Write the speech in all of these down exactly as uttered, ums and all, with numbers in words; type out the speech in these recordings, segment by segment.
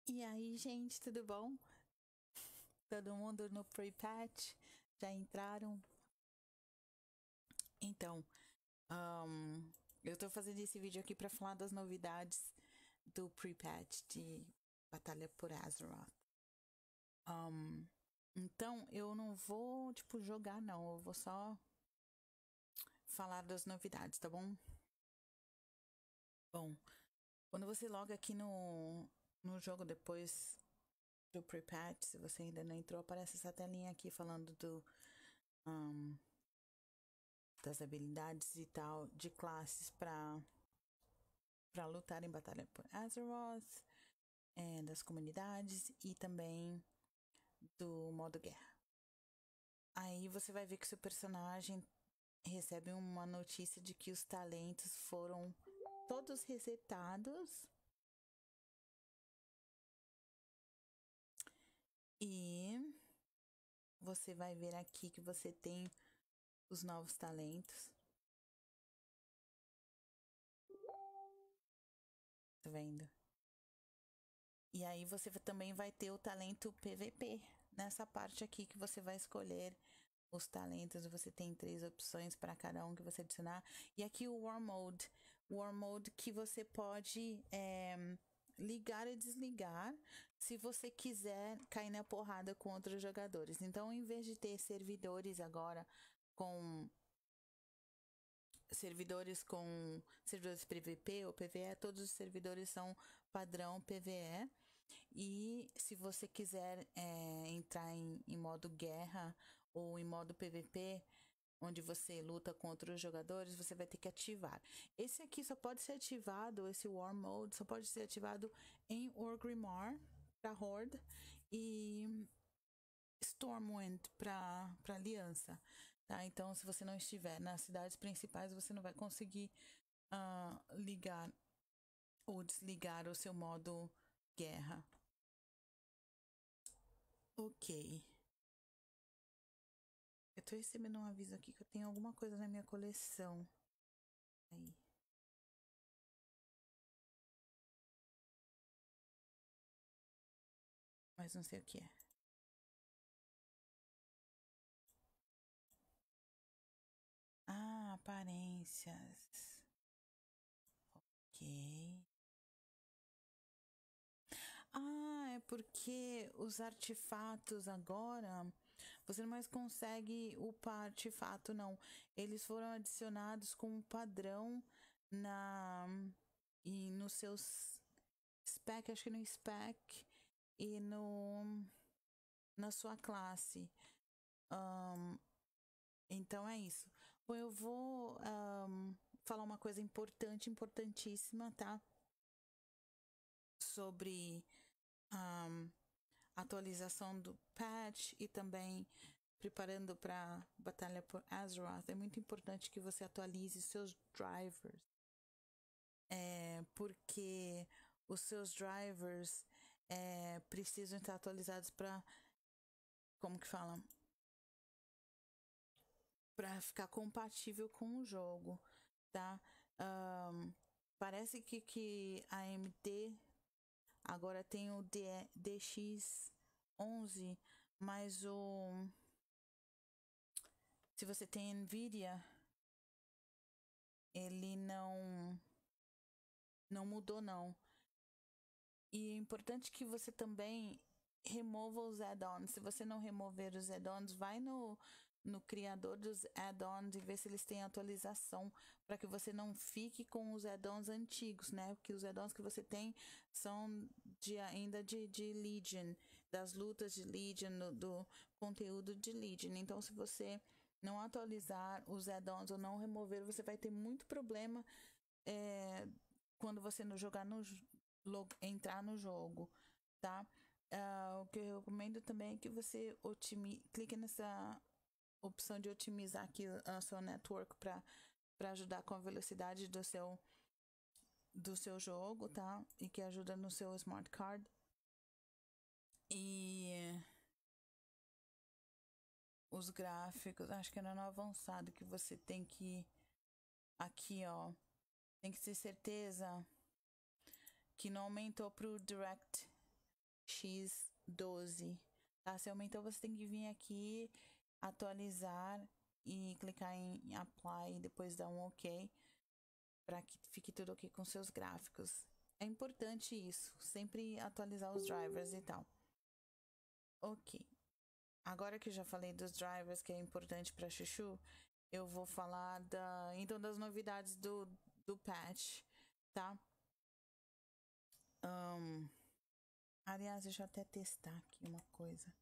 E aí, gente, tudo bom? Todo mundo no pre-patch? Já entraram? Então, um, eu tô fazendo esse vídeo aqui para falar das novidades do pre-patch de Batalha por Azeroth. Um, então, eu não vou, tipo, jogar, não. Eu vou só falar das novidades, tá bom? Bom, quando você loga aqui no, no jogo depois do pre-patch, se você ainda não entrou, aparece essa telinha aqui falando do... Um, das habilidades e tal de classes para para lutar em batalha por Azeroth, é, das comunidades e também do modo guerra. Aí você vai ver que seu personagem recebe uma notícia de que os talentos foram todos resetados e você vai ver aqui que você tem os novos talentos. Tá vendo? E aí você também vai ter o talento P V P nessa parte aqui que você vai escolher os talentos. Você tem três opções para cada um que você adicionar. E aqui o War Mode, War Mode que você pode é, ligar e desligar se você quiser cair na porrada com outros jogadores. Então, em vez de ter servidores agora com servidores com servidores P V P ou P V E, todos os servidores são padrão P V E. E se você quiser é, entrar em, em modo guerra ou em modo P V P, onde você luta com outros jogadores, você vai ter que ativar. Esse aqui só pode ser ativado, esse War Mode, só pode ser ativado em Orgrimmar para Horde e Stormwind para Aliança. Tá? Então, se você não estiver nas cidades principais, você não vai conseguir uh, ligar ou desligar o seu modo guerra. Ok. Eu tô recebendo um aviso aqui que eu tenho alguma coisa na minha coleção. Aí. Mas não sei o que é. Ah, aparências. Ok. Ah, é porque os artefatos agora você não mais consegue upar artefato, não. Eles foram adicionados com um padrão na e nos seus spec, acho que no spec e no na sua classe. Um, então é isso. Bom, eu vou um, falar uma coisa importante, importantíssima, tá? Sobre um, atualização do patch e também preparando para batalha por Azeroth. É muito importante que você atualize seus drivers, é, porque os seus drivers é, precisam estar atualizados para, como que fala, para ficar compatível com o jogo, tá? Um, parece que, que a AMD agora tem o D X onze, mas o se você tem Nvidia, ele não não mudou não. E é importante que você também remova os add-ons. Se você não remover os add-ons, vai no, no criador dos add-ons e vê se eles têm atualização, para que você não fique com os add-ons antigos, né? Porque os add-ons que você tem são de, ainda de, de Legion, das lutas de Legion, do, do conteúdo de Legion. Então, se você não atualizar os add-ons ou não remover, você vai ter muito problema é, quando você não jogar no entrar no jogo, tá? Uh, o que eu recomendo também é que você otimize, clique nessa opção de otimizar aqui a sua network para para ajudar com a velocidade do seu do seu jogo, tá? E que ajuda no seu smart card. E os gráficos, acho que era no avançado que você tem que aqui, ó, tem que ter certeza que não aumentou pro Direct X doze, tá? Se aumentou, você tem que vir aqui, atualizar e clicar em Apply e depois dar um OK para que fique tudo ok com seus gráficos. É importante isso, sempre atualizar os drivers e tal. Ok. Agora que eu já falei dos drivers, que é importante para Chuchu, eu vou falar da, então das novidades do, do patch, tá? Um, aliás, deixa eu até testar aqui uma coisa.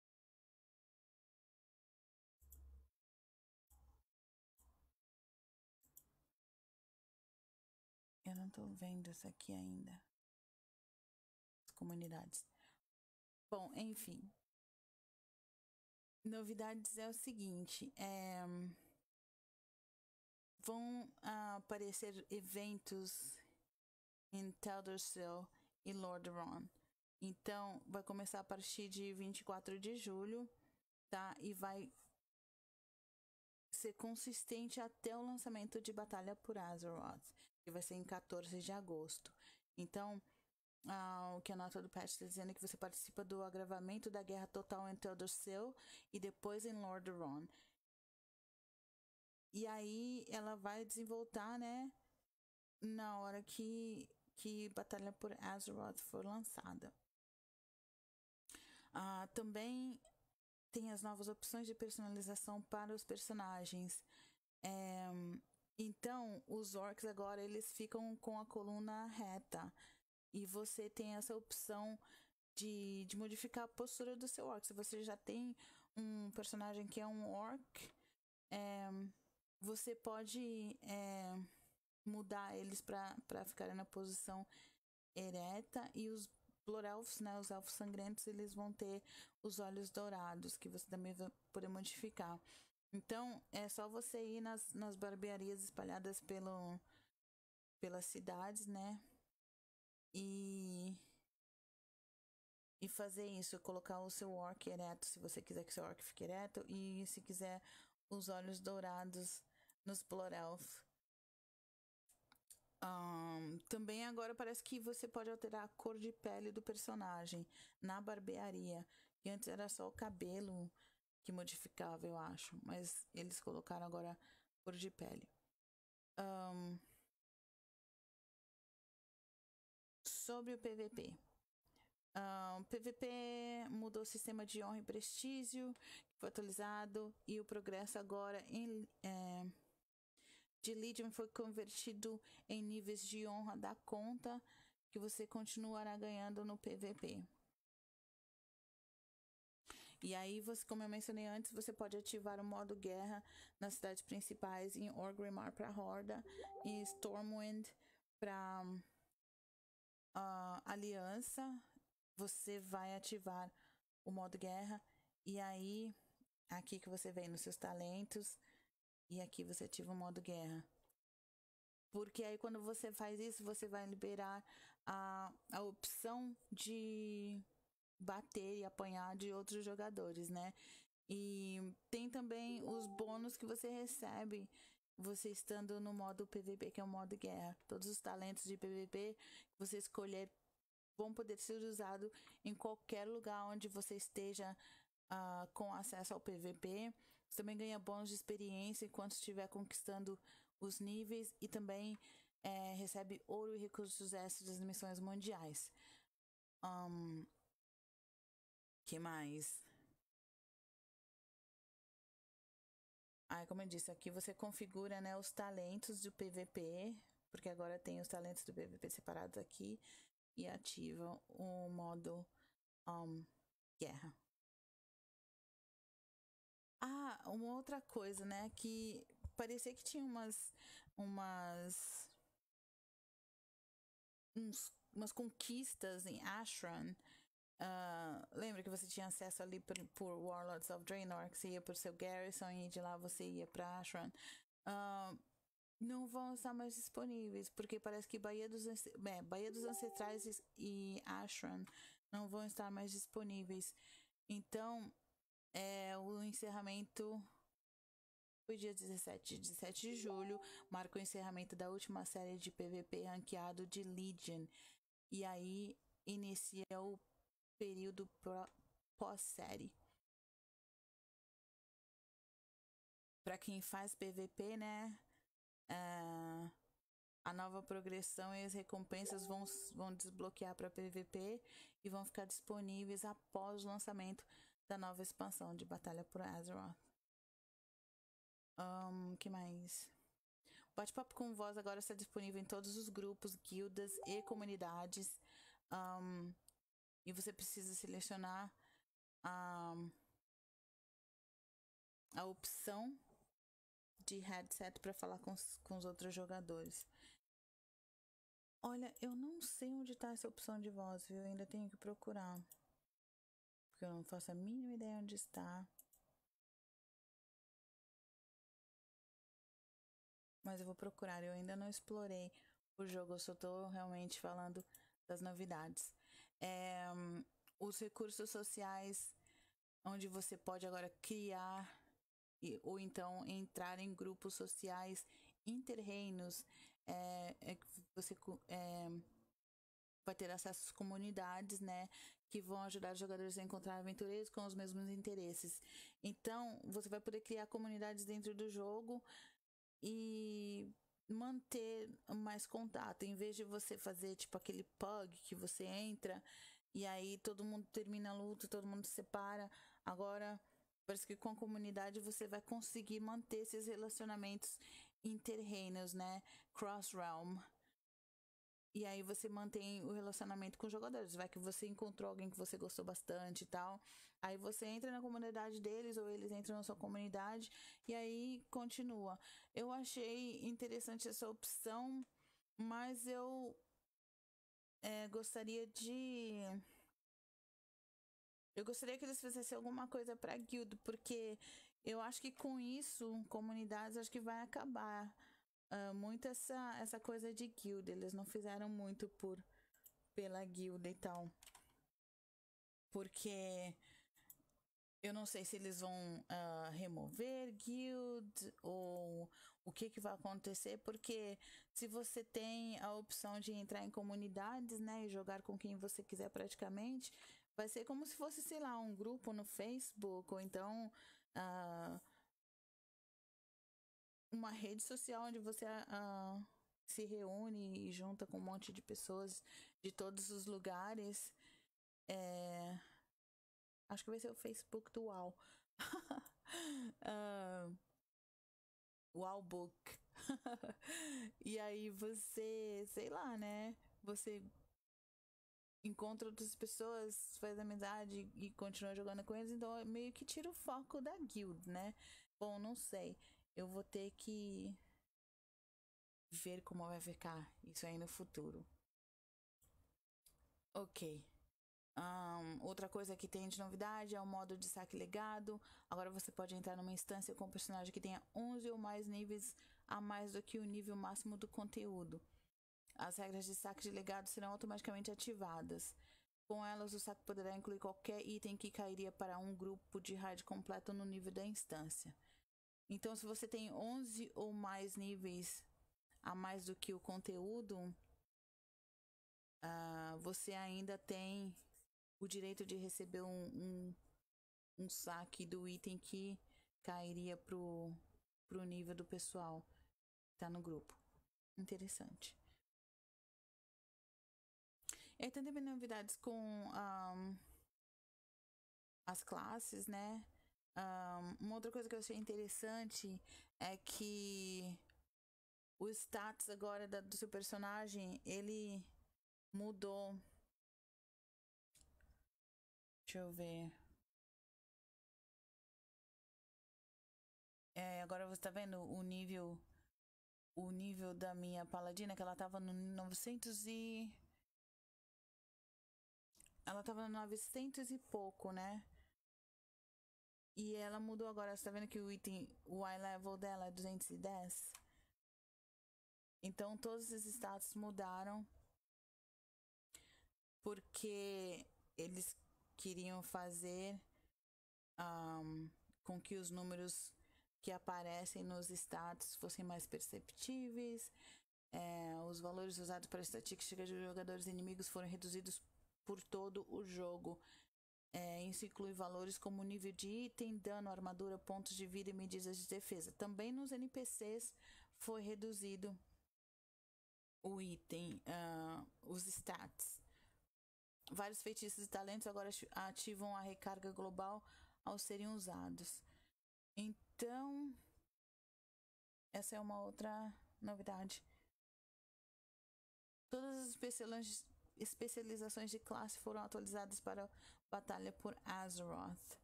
Eu não tô vendo isso aqui ainda. As comunidades. Bom, enfim. Novidades é o seguinte, é... vão uh, aparecer eventos em Teldrassil e Lordaeron. Então, vai começar a partir de vinte e quatro de julho, tá? E vai ser consistente até o lançamento de Batalha por Azeroth, que vai ser em quatorze de agosto. Então, ah, o que a nota do patch está dizendo é que você participa do agravamento da guerra total em Teldrassil e depois em Lordaeron. E aí ela vai desenvoltar, né, na hora que, que Batalha por Azeroth for lançada. Ah, também tem as novas opções de personalização para os personagens. É, então, os orcs agora eles ficam com a coluna reta. E você tem essa opção de, de modificar a postura do seu orc. Se você já tem um personagem que é um orc, é, você pode é, mudar eles para ficarem na posição ereta. E os Blood Elves, né, os elfos sangrentos, eles vão ter os olhos dourados, que você também vai poder modificar. Então, é só você ir nas, nas barbearias espalhadas pelo, pelas cidades, né? E, e fazer isso, colocar o seu orc ereto, se você quiser que seu orc fique ereto, e se quiser os olhos dourados nos Blood Elf. Um, também agora parece que você pode alterar a cor de pele do personagem na barbearia. E antes era só o cabelo que modificava, eu acho. Mas eles colocaram agora cor de pele. Um, sobre o P V P. O um, P V P mudou o sistema de honra e prestígio, que foi atualizado. E o progresso agora em... É, de Legion foi convertido em níveis de honra da conta que você continuará ganhando no P V P. E aí, você, como eu mencionei antes, você pode ativar o modo guerra nas cidades principais em Orgrimmar para Horda e Stormwind para uh, Aliança. Você vai ativar o modo guerra e aí, aqui que você vem nos seus talentos e aqui você ativa o modo guerra. Porque aí quando você faz isso, você vai liberar a, a opção de bater e apanhar de outros jogadores, né? E tem também os bônus que você recebe você estando no modo P V P, que é o modo guerra. Todos os talentos de P V P que você escolher vão poder ser usados em qualquer lugar onde você esteja uh, com acesso ao P V P. Você também ganha bônus de experiência enquanto estiver conquistando os níveis e também é, recebe ouro e recursos extras das missões mundiais. Um, que mais? Ah, como eu disse, aqui você configura, né, os talentos do P V P, porque agora tem os talentos do P V P separados aqui e ativa o modo um, guerra. Ah, uma outra coisa, né, que parecia que tinha umas umas uns, umas conquistas em Ashran. Uh, lembra que você tinha acesso ali por, por Warlords of Draenor, que você ia por seu Garrison e de lá você ia para Ashran. Uh, não vão estar mais disponíveis, porque parece que Baía dos, é, Baía dos Ancestrais e Ashran não vão estar mais disponíveis. Então, é, o encerramento foi dia dezessete, dezessete de julho, marca o encerramento da última série de P V P ranqueado de Legion. E aí inicia o período pós-série. Para quem faz P V P, né? Uh, a nova progressão e as recompensas vão, vão desbloquear para P V P e vão ficar disponíveis após o lançamento da nova expansão de Batalha por Azeroth. Um, que mais? O bate-papo com voz agora está disponível em todos os grupos, guildas e comunidades. Um, e você precisa selecionar a, a opção de headset para falar com os, com os outros jogadores. Olha, eu não sei onde está essa opção de voz, viu? Eu ainda tenho que procurar. Porque eu não faço a mínima ideia onde está. Mas eu vou procurar. Eu ainda não explorei o jogo. Eu só tô realmente falando das novidades. É, os recursos sociais, onde você pode agora criar ou então entrar em grupos sociais interreinos, é, é, você é, vai ter acesso às comunidades, né, que vão ajudar os jogadores a encontrar aventureiros com os mesmos interesses. Então, você vai poder criar comunidades dentro do jogo e manter mais contato, em vez de você fazer tipo aquele pug que você entra e aí todo mundo termina a luta, todo mundo se separa. Agora parece que com a comunidade você vai conseguir manter esses relacionamentos interreinos, né? Cross-realm. E aí você mantém o relacionamento com os jogadores. Vai que você encontrou alguém que você gostou bastante e tal. Aí você entra na comunidade deles ou eles entram na sua comunidade e aí continua. Eu achei interessante essa opção, mas eu é, gostaria de... Eu gostaria que eles fizessem alguma coisa para guild, porque eu acho que com isso, comunidades, acho que vai acabar uh, muito essa, essa coisa de guild. Eles não fizeram muito por pela guilda e tal. Porque eu não sei se eles vão uh, remover guild ou o que, que vai acontecer, porque se você tem a opção de entrar em comunidades, né, e jogar com quem você quiser praticamente, vai ser como se fosse, sei lá, um grupo no Facebook ou então uh, uma rede social onde você uh, se reúne e junta com um monte de pessoas de todos os lugares. É... Acho que vai ser o Facebook do WoW. uh, WoWbook. E aí você, sei lá, né? Você encontra outras pessoas, faz amizade e continua jogando com eles, então meio que tira o foco da guild, né? Bom, não sei. Eu vou ter que ver como vai ficar isso aí no futuro. Ok. Um, outra coisa que tem de novidade é o modo de saque legado. Agora você pode entrar numa instância com um personagem que tenha onze ou mais níveis a mais do que o nível máximo do conteúdo. As regras de saque de legado serão automaticamente ativadas. Com elas, o saque poderá incluir qualquer item que cairia para um grupo de raid completo no nível da instância. Então, se você tem onze ou mais níveis a mais do que o conteúdo, uh, você ainda tem o direito de receber um, um, um saque do item que cairia pro, pro nível do pessoal que tá no grupo. Interessante. E tem também novidades com um, as classes, né? Um, uma outra coisa que eu achei interessante é que o status agora da, do seu personagem, ele mudou. Deixa eu ver. É, agora você tá vendo o nível o nível da minha paladina, que ela tava no novecentos e ela tava no novecentos e pouco, né? E ela mudou agora. Você tá vendo que o item, o eye level dela é duzentos e dez? Então todos esses status mudaram porque eles queriam fazer um, com que os números que aparecem nos status fossem mais perceptíveis. É, os valores usados para estatística de jogadores inimigos foram reduzidos por todo o jogo. É, isso inclui valores como nível de item, dano, armadura, pontos de vida e medidas de defesa. Também nos N P Cs foi reduzido o item, uh, os stats. Vários feitiços e talentos agora ativam a recarga global ao serem usados. Então, essa é uma outra novidade. Todas as especializações de classe foram atualizadas para a Batalha por Azeroth.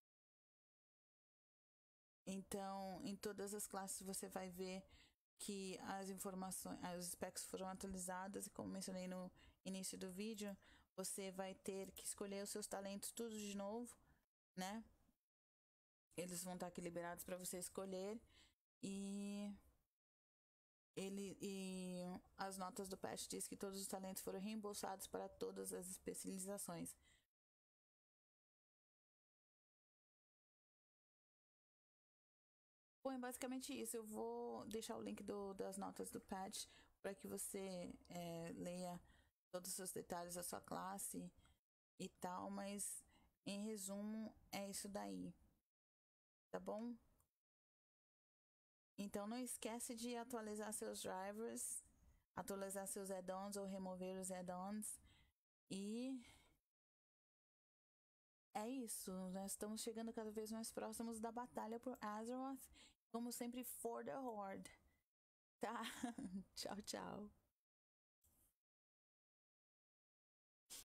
Então, em todas as classes você vai ver que as informações, os specs foram atualizadas, e como mencionei no início do vídeo, você vai ter que escolher os seus talentos tudo de novo, né? Eles vão estar aqui liberados para você escolher, e ele e as notas do patch diz que todos os talentos foram reembolsados para todas as especializações. Bom, é basicamente isso. Eu vou deixar o link do, das notas do patch para que você é, leia todos os detalhes da sua classe e tal, mas em resumo é isso daí, tá bom? Então não esquece de atualizar seus drivers, atualizar seus add-ons ou remover os add-ons. E é isso, nós estamos chegando cada vez mais próximos da batalha por Azeroth, como sempre, for the Horde. Tá? Tchau, tchau.